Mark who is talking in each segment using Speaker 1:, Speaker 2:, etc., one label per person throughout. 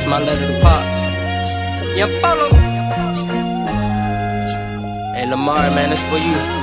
Speaker 1: my letter to Pops. Yeah, follow. Hey, Lamar, man, it's for you.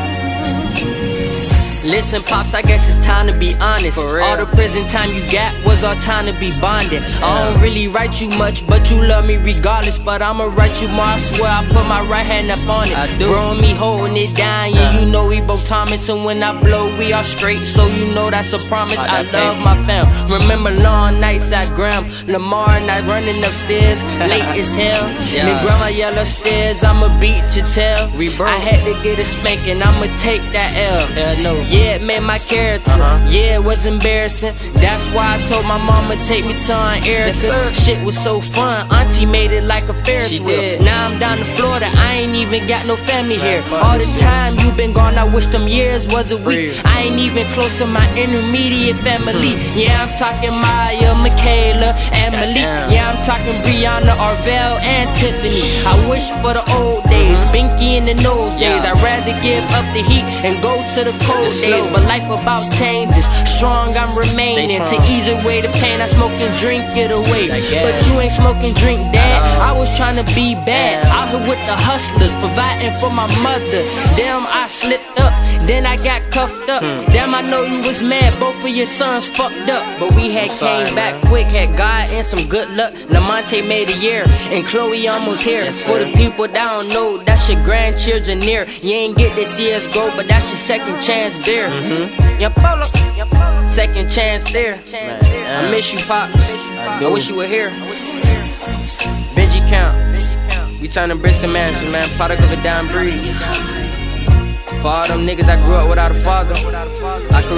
Speaker 1: Listen, Pops, I guess it's time to be honest. All the prison time you got was our time to be bonded. I don't really write you much, but you love me regardless. But I'ma write you more, I swear I put my right hand up on it. Bro and me holding it down, yeah, you know we both Thomas. And when I blow, we are straight, so you know that's a promise. I love my fam. Remember long nights at Graham, Lamar and I running upstairs, late as hell. Then grandma yell upstairs, I'ma beat your tail. I had to get a spanking, I'ma take that L. Yeah, it made my character. Yeah, it was embarrassing. That's why I told my mama take me to Aunt Erica's. Shit was so fun, auntie made it like a Ferris wheel. Now I'm down to Florida, I ain't even got no family here. All the time you been gone, I wish them years was a week. I ain't even close to my intermediate family. Yeah, I'm talking Maya, Michaela, and Malik. Yeah, I'm talking Brianna, Arvell, and Tiffany. I wish for the old days, Binky in the nose days. I'd rather give up the heat and go to the cold days. But life about changes, strong I'm remaining. To ease away the pain, I smoke and drink it away. But you ain't smoking drink, Dad. I was trying to be bad, out here with the hustlers, providing for my mother. Damn, I slipped up, then I got cuffed up. Damn, I know you was mad, both of your sons fucked up. But we had came back quick, had God and some good luck. Lamonte made a year, and Chloe almost here. For the people that don't know, that's your grandchildren near. You ain't get to see us go, but that's your second chance there. Yeah, follow. Second chance there. I miss you, Pops. I wish you were here. Benji Count. We turning Bristol mansion, man. Product of a dying breed. For all them niggas that grew up without a father, I could